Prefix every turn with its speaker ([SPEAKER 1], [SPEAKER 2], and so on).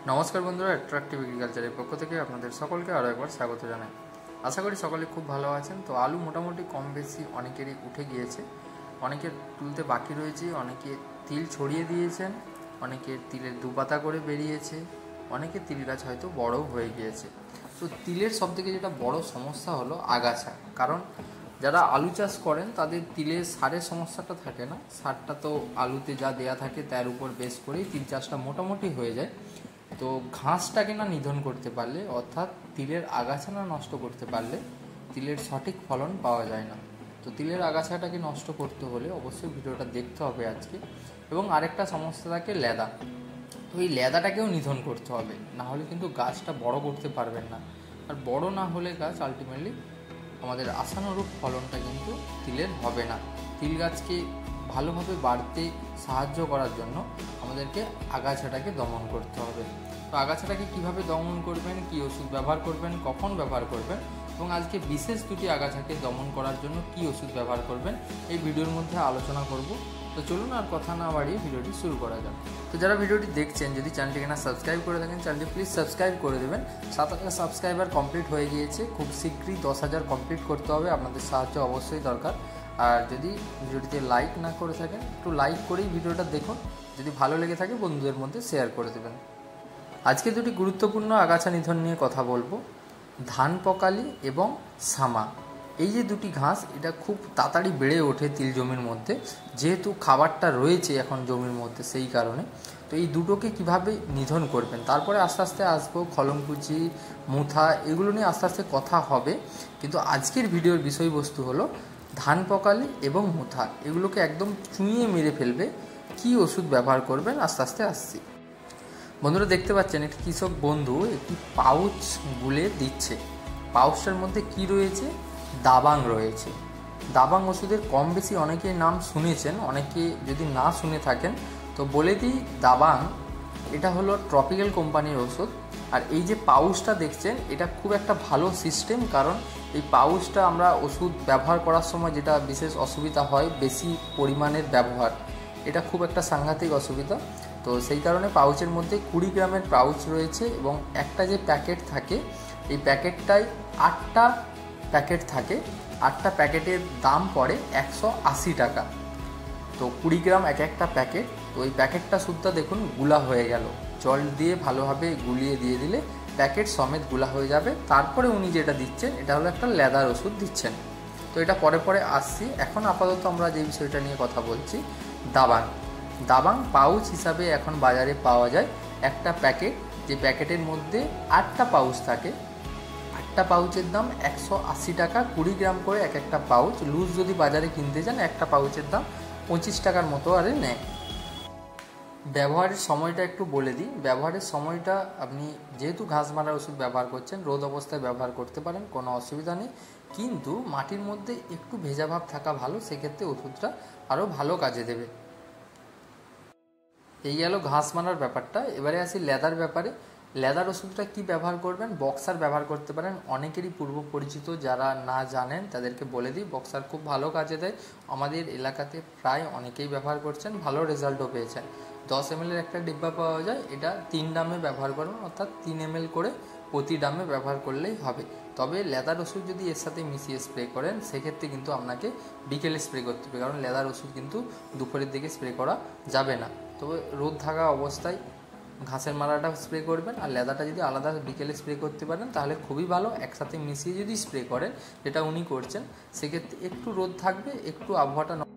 [SPEAKER 1] নমস্কার বন্ধুরা, অ্যাট্রাকটিভ এগ্রিকালচারের পক্ষ থেকে আপনাদের সকলকে আরও একবার স্বাগত জানাই। আশা করি সকলে খুব ভালো আছেন। তো আলু মোটামুটি কম বেশি অনেকেরই উঠে গিয়েছে, অনেকের তুলতে বাকি রয়েছে, অনেকে তিল ছড়িয়ে দিয়েছেন, অনেকের তিলের দুপাতা করে বেরিয়েছে, অনেকে তিল গাছ হয়তো বড়ও হয়ে গিয়েছে। তো তিলের সবথেকে যেটা বড় সমস্যা হলো আগাছা। কারণ যারা আলু চাষ করেন তাদের তিলের সারের সমস্যাটা থাকে না, সারটা তো আলুতে যা দেয়া থাকে তার উপর বেস করেই তিল চাষটা মোটামুটি হয়ে যায়। তো ঘাসটাকে না নিধন করতে পারলে, অর্থাৎ তিলের আগাছা না নষ্ট করতে পারলে তিলের সঠিক ফলন পাওয়া যায় না। তো তিলের আগাছাটাকে নষ্ট করতে হলে অবশ্যই ভিডিওটা দেখতে হবে আজকে। এবং আরেকটা সমস্যা থাকে লেদা। তো এই লেদাটাকেও নিধন করতে হবে, না হলে কিন্তু গাছটা বড় করতে পারবেন না। আর বড় না হলে গাছ আলটিমেটলি আমাদের আশানুরূপ ফলনটা কিন্তু তিলের হবে না। তিল গাছকে ভালোভাবে বাড়তে সাহায্য করার জন্য আমাদেরকে আগাছাটাকে দমন করতে হবে। তো আগাছাটাকে কীভাবে দমন করবেন, কী ওষুধ ব্যবহার করবেন, কখন ব্যবহার করবেন এবং আজকে বিশেষ দুটি আগাছাকে দমন করার জন্য কী ওষুধ ব্যবহার করবেন এই ভিডিওর মধ্যে আলোচনা করব। তো চলুন আর কথা না বাড়িয়ে ভিডিওটি শুরু করা যাক। তো যারা ভিডিওটি দেখছেন, যদি চ্যানেলটিকে না সাবস্ক্রাইব করে থাকেন, চ্যানেলটি প্লিজ সাবস্ক্রাইব করে দেবেন। 7,000 সাবস্ক্রাইবার কমপ্লিট হয়ে গিয়েছে, খুব শীঘ্রই 10,000 কমপ্লিট করতে হবে, আপনাদের সাহায্য অবশ্যই দরকার। আর যদি ভিডিওটিতে লাইক না করে থাকেন, একটু লাইক করেই ভিডিওটা দেখুন, যদি ভালো লেগে থাকে বন্ধুদের মধ্যে শেয়ার করে দেবেন। আজকে দুটি গুরুত্বপূর্ণ আগাছা নিধন নিয়ে কথা বলবো, ধান পকালি এবং সামা। এই যে দুটি ঘাস, এটা খুব তাড়াতাড়ি বেড়ে ওঠে তিল জমির মধ্যে, যেহেতু খাবারটা রয়েছে এখন জমির মধ্যে, সেই কারণে। তো এই দুটোকে কিভাবে নিধন করবেন, তারপরে আস্তে আস্তে আসবো খলমকুচি, মুথা, এগুলো নিয়ে আস্তে আস্তে কথা হবে। কিন্তু আজকের ভিডিওর বিষয়বস্তু হলো ধান পকালি এবং মুথা, এগুলোকে একদম চুঁইয়ে মেরে ফেলবে। কি ওষুধ ব্যবহার করবেন আস্তে আস্তে আসছি। বন্ধুরা দেখতে পাচ্ছেন, একটি কৃষক বন্ধু একটি পাউচ গুলে দিচ্ছে। পাউচটার মধ্যে কি রয়েছে? দাবাং রয়েছে। দাবাং ওষুধের কম বেশি অনেকেই নাম শুনেছেন, অনেকে যদি না শুনে থাকেন তো বলে দিই, দাবাং এটা হলো ট্রপিক্যাল কোম্পানির ওষুধ। আর এই যে পাউচটা দেখছেন, এটা খুব একটা ভালো সিস্টেম, কারণ এই পাউচটা আমরা ওষুধ ব্যবহার করার সময় যেটা বিশেষ অসুবিধা হয়, বেশি পরিমাণের ব্যবহার, এটা খুব একটা সাংঘাতিক অসুবিধা। তো সেই কারণে পাউচের মধ্যে 20 গ্রামের পাউচ রয়েছে এবং একটা যে প্যাকেট থাকে, এই প্যাকেটটায় 8টা প্যাকেট থাকে। 8টা প্যাকেটের দাম পড়ে 180 টাকা। তো 20 গ্রাম এক একটা প্যাকেট। তো ওই প্যাকেটটা শুদ্ধ দেখুন গুলা হয়ে গেল, জল দিয়ে ভালোভাবে গুলিয়ে দিয়ে দিলে প্যাকেট সমেত গুলা হয়ে যাবে। তারপরে উনি যেটা দিচ্ছেন, এটা হলো একটা লেদার ওষুধ দিচ্ছেন। তো এটা পরে পরে আসছি, এখন আপাতত আমরা যে বিষয়টা নিয়ে কথা বলছি, দাবাং। দাবাং পাউচ হিসাবে এখন বাজারে পাওয়া যায় একটা প্যাকেট, যে প্যাকেটের মধ্যে 8টা পাউচ থাকে। 8টা পাউচের দাম 180 টাকা, 20 গ্রাম করে এক একটা পাউচ। লুজ যদি বাজারে কিনতে যান, একটা পাউচের দাম 25 টাকার মতো আরে নেয়। ব্যবহারের সময়টা একটু বলে দিই। ব্যবহারের সময়টা, আপনি যেহেতু ঘাস মারার ওষুধ ব্যবহার করছেন, রোদ অবস্থায় ব্যবহার করতে পারেন, কোনো অসুবিধা নেই। কিন্তু মাটির মধ্যে একটু ভেজা ভাব থাকা ভালো, সেক্ষেত্রে ওষুধটা আরও ভালো কাজে দেবে। এই গেল ঘাস মারার ব্যাপারটা। এবারে আসি লেদার ব্যাপারে। লেদার ওষুধটা কি ব্যবহার করবেন? বক্সার ব্যবহার করতে পারেন। অনেকেরই পূর্ব পরিচিত, যারা না জানেন তাদেরকে বলে দিই, বক্সার খুব ভালো কাজে দেয়। আমাদের এলাকাতে প্রায় অনেকেই ব্যবহার করছেন, ভালো রেজাল্টও পেয়েছেন। 10 ml একটা ডিব্বা পাওয়া যায়, এটা 3 ডামে ব্যবহার করুন, অর্থাৎ 3 ml করে প্রতি ডামে ব্যবহার করলেই হবে। তবে লেদার ওষুধ যদি এর সাথে মিশিয়ে স্প্রে করেন, সেক্ষেত্রে কিন্তু আপনাকে বিকেলে স্প্রে করতে হবে, কারণ লেদার ওষুধ কিন্তু দুপুরের দিকে স্প্রে করা যাবে না। তবে রোদ থাকা অবস্থায় ঘাসের মারাটা স্প্রে করবেন, আর লেদাটা যদি আলাদা বিকেলে স্প্রে করতে পারেন তাহলে খুবই ভালো। একসাথে মিশিয়ে যদি স্প্রে করেন, যেটা উনি করছেন, সেক্ষেত্রে একটু রোদ থাকবে, একটু আবহাওয়াটা